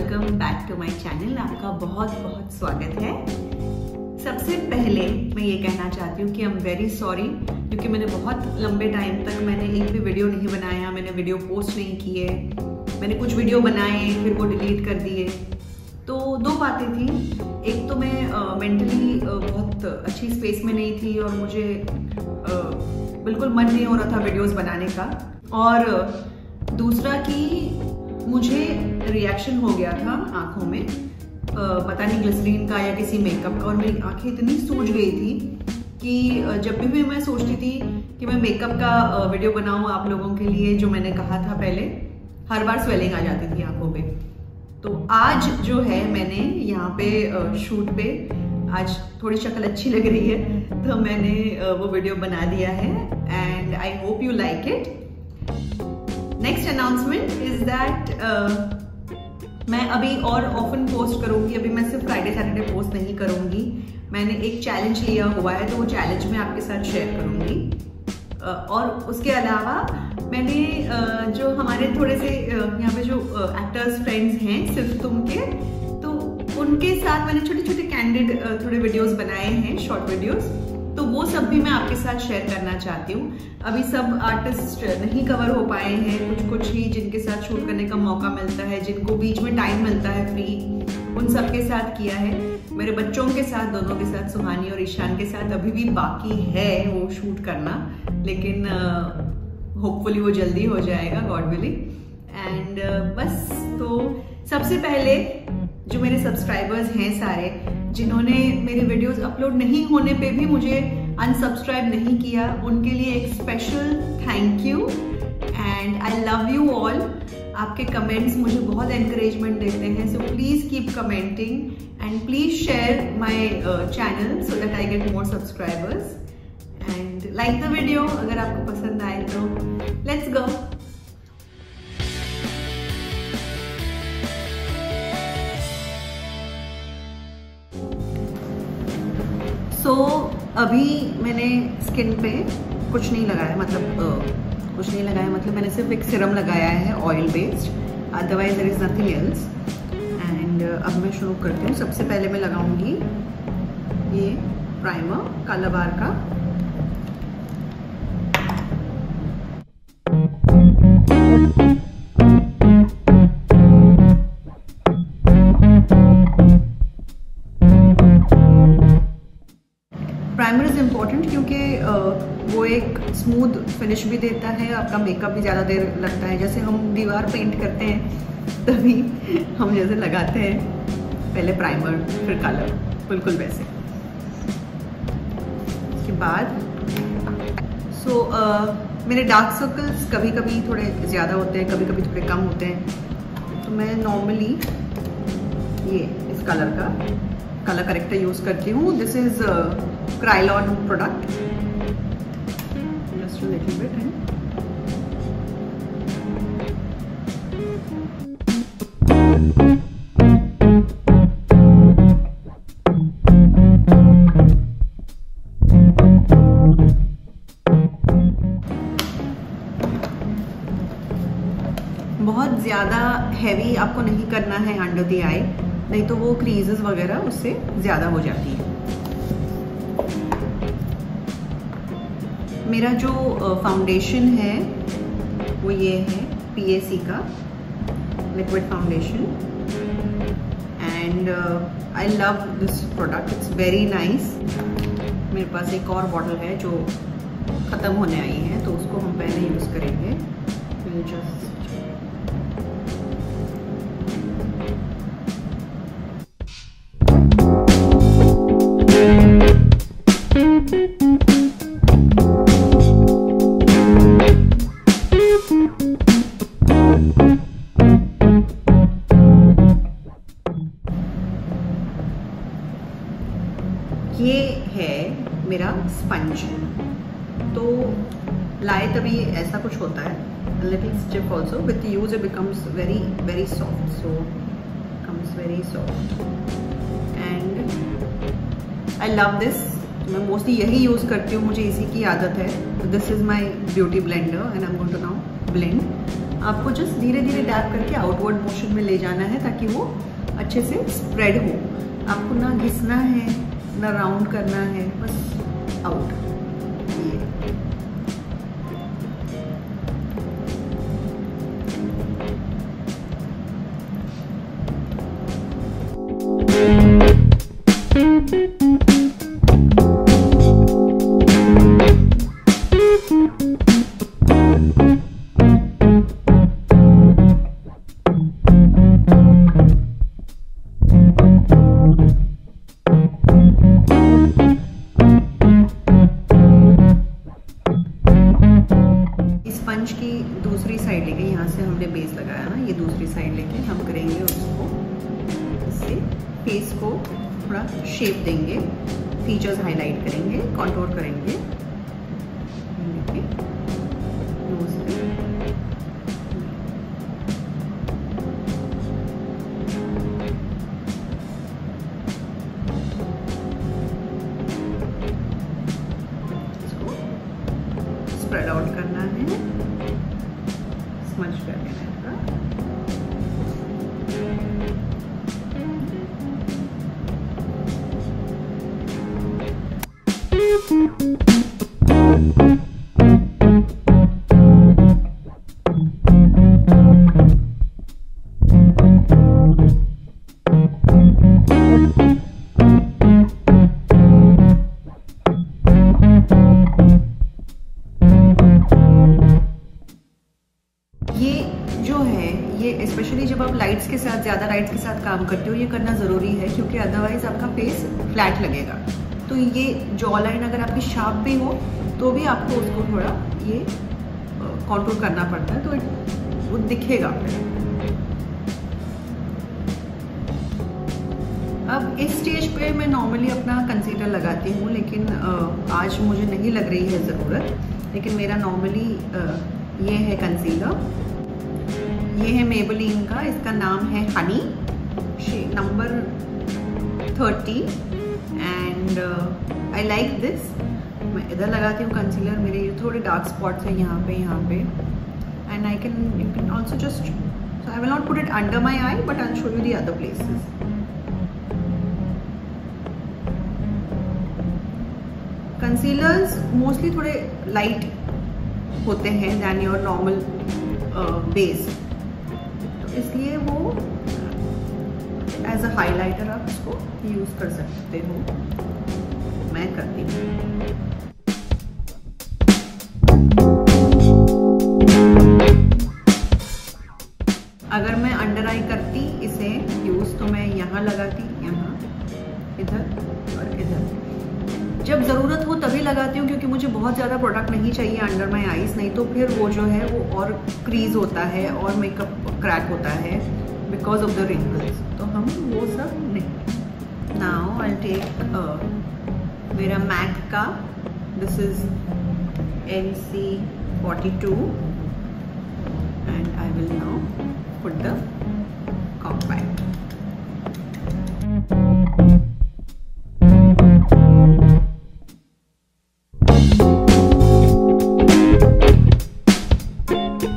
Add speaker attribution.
Speaker 1: Welcome back to my channel. आपका बहुत बहुत स्वागत है। सबसे पहले मैं ये कहना चाहती हूँ कि आई एम वेरी सॉरी, क्योंकि मैंने बहुत लंबे टाइम तक मैंने एक भी वीडियो नहीं बनाया, मैंने वीडियो पोस्ट नहीं किए। मैंने कुछ वीडियो बनाए फिर वो डिलीट कर दिए। तो दो बातें थी, एक तो मैं मेंटली बहुत अच्छी स्पेस में नहीं थी और मुझे बिल्कुल मन नहीं हो रहा था वीडियोस बनाने का, और दूसरा कि मुझे रिएक्शन हो गया था आंखों में, पता नहीं ग्लिसरीन का या किसी मेकअप का, और मेरी आंखें इतनी सूज गई थी कि जब भी मैं सोचती थी कि मैं मेकअप का वीडियो बनाऊं आप लोगों के लिए, जो मैंने कहा था पहले, हर बार स्वेलिंग आ जाती थी आंखों पे। तो आज जो है मैंने यहाँ पे शूट पे आज थोड़ी शक्ल अच्छी लग रही है, तो मैंने वो वीडियो बना दिया है and I hope you like it. Next announcement is that मैं अभी और ऑफन पोस्ट करूंगी। अभी मैं सिर्फ फ्राइडे सैटरडे पोस्ट नहीं करूंगी। मैंने एक चैलेंज लिया हुआ है, तो वो चैलेंज मैं आपके साथ शेयर करूंगी। और उसके अलावा मैंने जो हमारे थोड़े से यहाँ पे जो एक्टर्स फ्रेंड्स हैं सिर्फ तुम के, तो उनके साथ मैंने छोटे छोटे कैंडिड थोड़े वीडियोस बनाए हैं, शॉर्ट वीडियोस, तो वो सब भी मैं आपके साथ शेयर करना चाहती हूँ। अभी सब आर्टिस्ट नहीं कवर हो पाए हैं, कुछ ही जिनके साथ शूट करने का मौका मिलता है, जिनको बीच में टाइम मिलता है फ्री, उन सब के साथ किया है। मेरे बच्चों के साथ, दोनों के साथ, सुहानी और ईशान के साथ अभी भी बाकी है वो शूट करना, लेकिन होपफुली वो जल्दी हो जाएगा, गॉड विलिंग। एंड बस, तो सबसे पहले जो मेरे सब्सक्राइबर्स हैं सारे, जिन्होंने मेरे वीडियोस अपलोड नहीं होने पे भी मुझे अनसब्सक्राइब नहीं किया, उनके लिए एक special thank you and I love you all. आपके कमेंट्स मुझे बहुत एनकरेजमेंट देते हैं, so please keep commenting and please share my channel so that I get more subscribers and like the video. अगर आपको पसंद आए तो लेट्स गो। तो अभी मैंने स्किन पे कुछ नहीं लगाया, मतलब मैंने सिर्फ एक सीरम लगाया है oil based, otherwise there is nothing else. And अब मैं शुरू करती हूँ। सबसे पहले मैं लगाऊंगी ये प्राइमर कालाबार का। प्राइमर इज इम्पॉर्टेंट क्योंकि वो एक स्मूथ फिनिश भी देता है, आपका मेकअप भी ज़्यादा देर लगता है। जैसे हम दीवार पेंट करते हैं तभी हम जैसे लगाते हैं पहले प्राइमर फिर कलर, बिल्कुल वैसे। उसके बाद मेरे डार्क सर्कल्स कभी कभी थोड़े ज़्यादा होते हैं, कभी कभी थोड़े कम होते हैं, तो मैं नॉर्मली ये इस कलर का कलर करेक्टर यूज़ करती हूँ। This is Krylon product, just a little bit. बहुत ज़्यादा हैवी आपको नहीं करना है अंडर द आई, नहीं तो वो क्रीजेस वगैरह उससे ज़्यादा हो जाती है। मेरा जो फाउंडेशन है वो ये है PAC का liquid foundation and I love this product, it's very nice. मेरे पास एक और बॉटल है जो ख़त्म होने आई है, तो उसको हम पहले यूज़ करेंगे। ये है मेरा स्पंज, तो लाए तभी ऐसा कुछ होता है, little stiff also, with use it becomes very very soft, so comes very soft and I love this. मैं मोस्टली यही यूज़ करती हूँ, मुझे इसी की आदत है। तो this is my beauty blender and I am going to now blend. आपको जस्ट धीरे धीरे डैप करके आउटवर्ड मोशन में ले जाना है ताकि वो अच्छे से स्प्रेड हो। आपको ना घिसना है ना राउंड करना है, बस आउट। स्पंज की दूसरी साइड लेके, यहाँ से हमने बेस लगाया ना, ये दूसरी साइड लेके हम करेंगे उसको, इससे फेस को थोड़ा शेप देंगे, फीचर्स हाईलाइट करेंगे, कंटूर करेंगे। स्प्रेड आउट करना है, स्मज कर देना है। ये स्पेशली जब आप लाइट्स के साथ, ज़्यादा लाइट्स के साथ काम करते हो, ये करना ज़रूरी है क्योंकि अदरवाइज आपका फेस फ्लैट लगेगा। तो ये जॉ लाइन अगर आपकी शार्प भी हो तो भी आपको उसको थोड़ा ये कंटूर करना पड़ता है, तो वो दिखेगा फिर। अब इस स्टेज पे मैं नॉर्मली अपना कंसीलर लगाती हूँ, लेकिन आज मुझे नहीं लग रही है ज़रूरत, लेकिन मेरा नॉर्मली ये है कंसीलर। ये है मेबेलिन का, इसका नाम है honey, shade number 30 and I like this. मैं इधर लगाती हूँ कंसीलर, मेरे थोड़े डार्क स्पॉट्स हैं यहाँ पे and I can, you can also just, so I will not put it under my eye but I will show you the other places. Concealers mostly थोड़े लाइट होते हैं दैन योर नॉर्मल बेस, इसलिए वो as a highlighter आप इसको use कर सकते हो। मैं करती हूँ। अगर मैं अंडर आई करती इसे यूज तो मैं यहाँ लगाती, यहाँ, इधर और इधर। जब ज़रूरत हो तभी लगाती हूँ क्योंकि मुझे बहुत ज़्यादा प्रोडक्ट नहीं चाहिए अंडर माई आईज, नहीं तो फिर वो जो है वो और क्रीज होता है और मेकअप क्रैक होता है बिकॉज ऑफ द रिंकल्स, तो हम वो सब नहीं। नाउ आई टेक मेरा मैक का, this is NC42 and I will now put the compact.